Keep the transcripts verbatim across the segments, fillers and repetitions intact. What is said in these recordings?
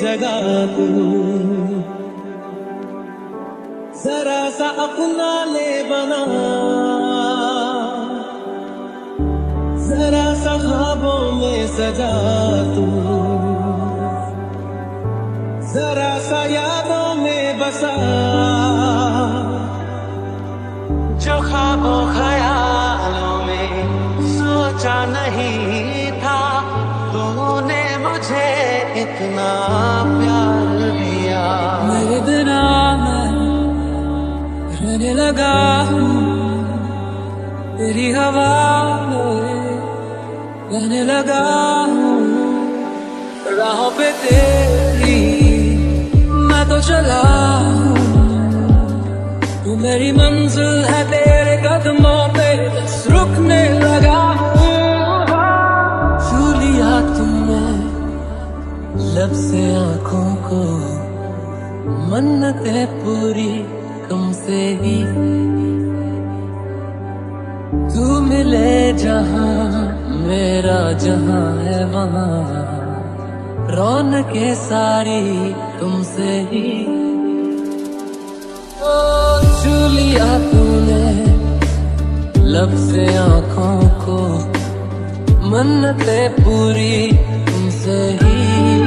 जगा तू, जरा सा अपना ले बना, जरा सा ख्वाबों में सजा तू, जरा सा यादों में बसा, जो ख्वाबों ख्यालों में सोचा नहीं था, तूने मुझे इतना प्यार दिया। मेरे बिना मैं रहने लगा हूँ, तेरी हवा में रहने लगा हूँ, राहों पे तेरी मैं तो चला हूँ, तू मेरी मंजिल है, तेरे कदमों पे बस रुकने लगा हूँ। छू लिया तुमने लब से आँखों को, मन्नतें पूरी तुमसे ही, तू मिले जहाँ मेरा जहाँ है वहाँ, रौनकें सारी तुमसे ही। ओ छू लिया तूने लब से आँखों को, मन्नतें पूरी तुमसे ही,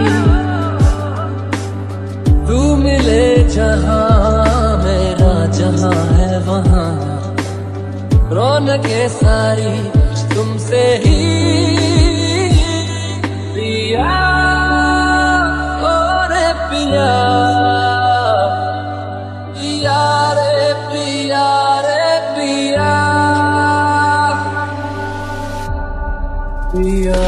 तू मिले जहाँ मेरा जहाँ है वहाँ, रौनकें सारी तुमसे ही। पिया ओ रे पिया, पिया रे पिया रे पिया, पिया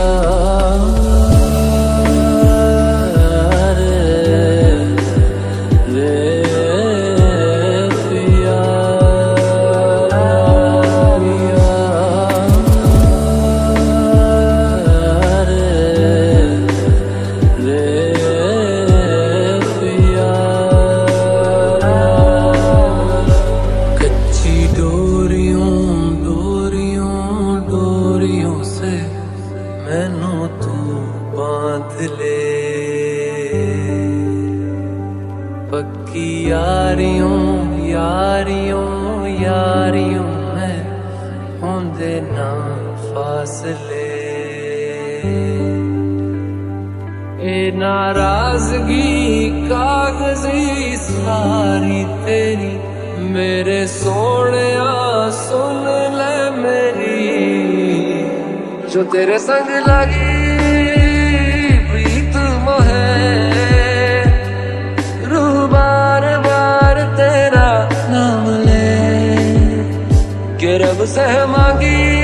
मैनू तू बांध ले, पक्की यारियों यारियों यारियों में होंदे ना फासले, ए नाराजगी कागजी सारी तेरी, मेरे सोनिया सुन ले मेरी, जो तेरे संग लगी प्रीत मोहे, रूह बार बार तेरा नाम ले, कि रब से मांगी